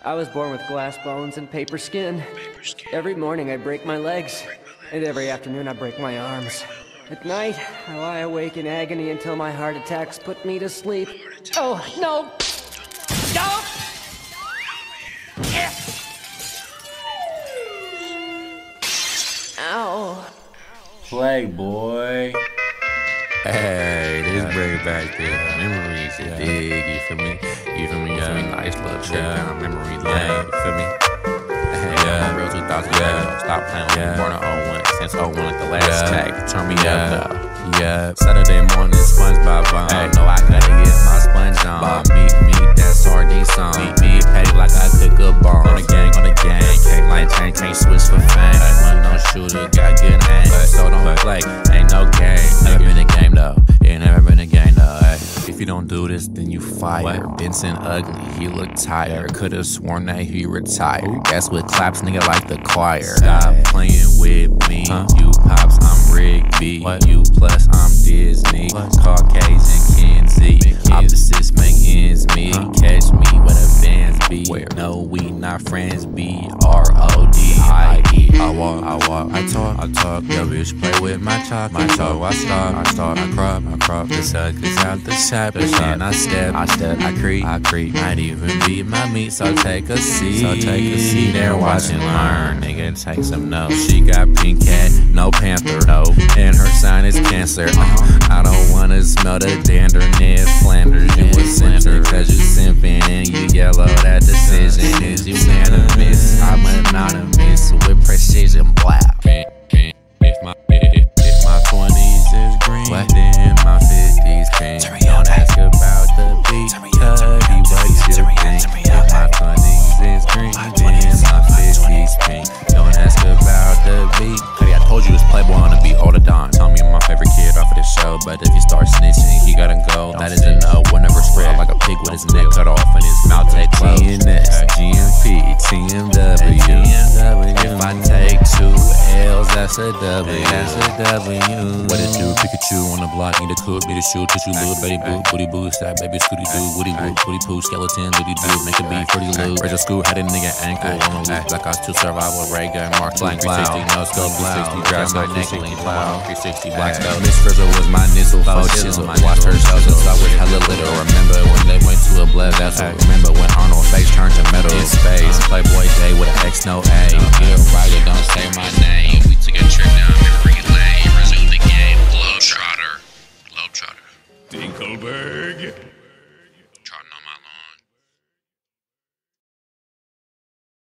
I was born with glass bones and paper skin. Every morning I break my legs, and every afternoon I break my arms. At night, I lie awake in agony until my heart attacks put me to sleep. Oh, no! No! Ow. Playboy. Hey, this bring back the memories, you dig, you feel me? You feel me? Nice little trip down memory lane, you feel me? Hey, real 2000, stop playing with me, born in 01, since 01 like the last tag, turn me up though. Saturday morning, SpongeBob on. Hey, no, I gotta get my sponge on. Meet that sardine song. Meet petty like I cook a bar. On the gang, can't line chain switch for fame. When no shooter got good aim, so don't play, ain't no game. Never been a game though, ain't never been a game though. Hey. If you don't do this, then you fire. Benson ugly, he look tired. Could've sworn that he retired. That's what claps, nigga, like the choir. Stop playing with me, you pops, I'm Rigby. You plus, I'm Disney. Caucasian Kenzie. Opposites make ends meet. Catch me where the fans be. No, we not friends. B-R-O-D-I-E. I walk, I talk. Yo, bitch, play with my chalk. I start, I crop. The suckers out the shop. Then I step, I creep. Might even be my meat, so take a seat. There, watch and learn, nigga, take some notes. She got pink cat, no panther, no. And her sign is Cancer. I don't wanna smell the dander, Ned Flanders. You a center, cause you simping and you yellow. That decision is unanimous. I'm anonymous with precision. Wow. If my 20s is green, then my 50s pink. Don't ask about the beat, cuddy, what you think? If my 20s is green, then my 50s pink. Don't ask about the beat. Cuddy, I told you it's Playboy on the beat all the time. Tell me I'm my favorite kid off of the show, but if you start snitching, he gotta go. That is a no, will never spread like a pig with his neck cut off and his mouth take close. TNS, GMP, TMW. If I take 2 L's, that's a W. What it do? Pikachu on the block, need a cook, need a shoe, tissue, little baby boo, booty boo, stab baby, scooty doo, woody woo, booty poo, skeleton, doody doo, make a beat, pretty loo. Rachel School had a nigga ankle on a loop, black ops 2 survival, Ray gun, Mark 2, 360, no scope, 360, dry scope, 360, cloud, 360, black scope. Miss Frizzle was my nizzle, faux chisel, watch her shows and start with hella little. Remember when they went to a blood vessel, remember when Arnold face turned to metal in space, Playboy Day with an X, no ass.